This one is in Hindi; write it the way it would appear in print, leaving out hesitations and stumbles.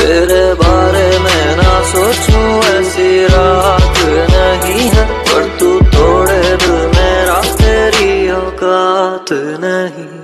तेरे बारे में ना सोचूं ऐसी रात नहीं है, पर तू तोड़े दिल मेरा तेरी औकात नहीं।